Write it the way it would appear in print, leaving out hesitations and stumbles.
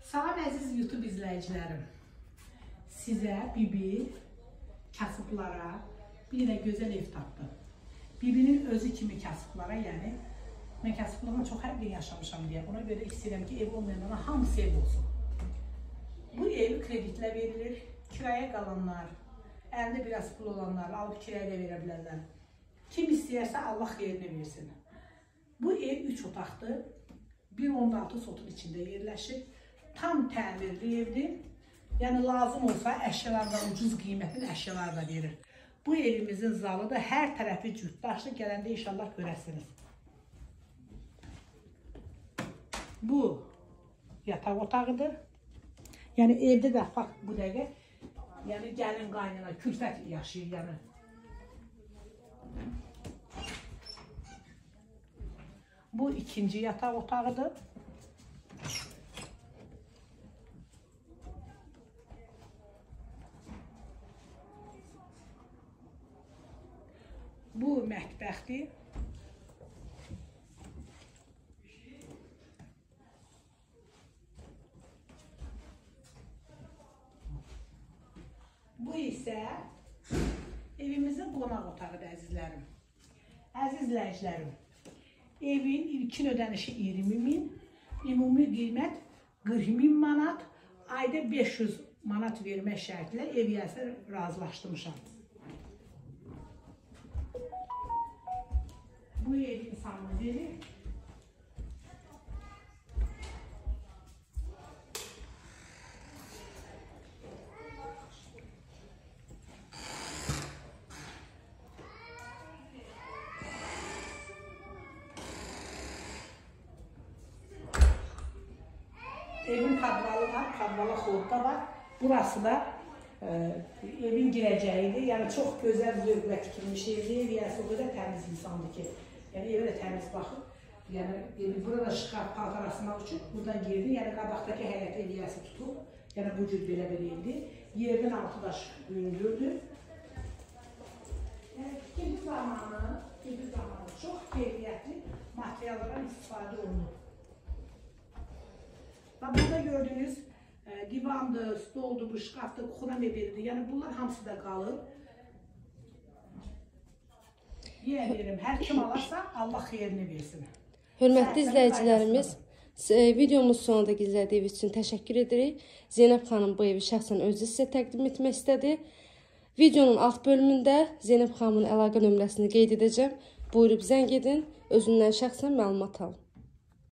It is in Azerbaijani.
Salam əziz YouTube izləyicilərim. Sizə bibi, kasıblara bir də gözəl ev tapdım. Bibinin özü kimi kasıblara, yəni mən kasıblığın çox hər gün yaşamışam deyə. Buna görə istəyirəm ki, ev olmayanlara hamısı ev olsun. Bu ev kreditlə verilir. Kiraya qalanlar, əlində biraz pul olanlar alıb kiraya da verə bilərlər. Kim istəyərsə Allah xeyrini versin. Bu ev 3 otaqdır. 1.16 sotun içində yerləşir. Tam təmirli evdir. Yəni lazım olsa əşyalardan ucuz qiymətli əşyalar da verir. Bu evimizin zalı da hər tərəfi cütdaşlı, gələndə inşallah görəsiniz. Bu yataq otağıdır. Yəni evdə də fakt bu dəqiqə, yəni gəlin qaynana külfət yaşayır. Yəni bu ikinci yataq otağıdır. Bu mətbəxdir. Bu isə evimizin qonaq otağıdır əzizlərim. Əziz izləyicilərim, evin ilkin ödənişi 20.000, ümumi qiymət 40.000 manat, ayda 500 manat vermək şərtilə ev yəsə razılaşdırmışam. Bu ev insanımız evi. Evin kadvalı var, kadvalı xolda var. Burası da evin girəcəyidir. Yəni çox gözəl zövqlə tikilmiş evdir. Ev yəsi o qədər təmiz insandır ki, yəni evə də təmiz baxır. Yəni burada şkaf paltar asmaq üçün buradan girdi. Yəni qabaqdakı həyət ev yəsi tutub. Yəni bu cür belə bir evdir. Yerdən altı da hündürdür. İkinci zamanı çox keyfiyyətli materiallardan istifadə olunur. Burada gördüğünüz divandır, stoldur, bu şkafdır, kuxuna mebelidir. Yəni bunlar hamısı da qalır. Deyəlim, hər kim alarsa Allah xeyrini versin. Hörmətli izləyicilərimiz, videomuz sonunda izlədiyiniz üçün təşəkkür edirik. Zeynəb xanım bu evi şəxsən özü sizə təqdim etmək istədi. Videonun alt bölümündə Zeynəb xanımın əlaqə nömrəsini qeyd edəcəm. Buyurub zəng edin, özündən şəxsən məlumat alın.